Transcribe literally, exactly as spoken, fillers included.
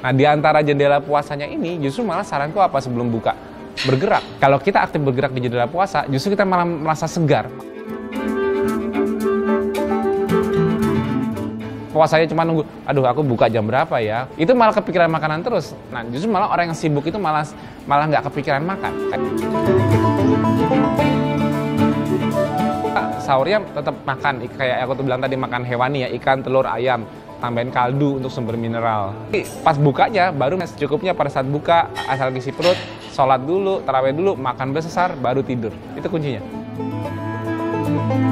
Nah, di antara jendela puasanya ini, justru malah saranku apa sebelum buka? Bergerak. Kalau kita aktif bergerak di jendela puasa, justru kita malah merasa segar. Puasanya cuma nunggu, aduh aku buka jam berapa ya? Itu malah kepikiran makanan terus. Nah, justru malah orang yang sibuk itu malah malah nggak kepikiran makan. Sahurnya tetap makan, kayak aku tuh bilang tadi, makan hewani ya, ikan, telur, ayam, tambahin kaldu untuk sumber mineral. Pas bukanya, baru secukupnya pada saat buka, asal isi perut, sholat dulu, tarawih dulu, makan besar, baru tidur. Itu kuncinya.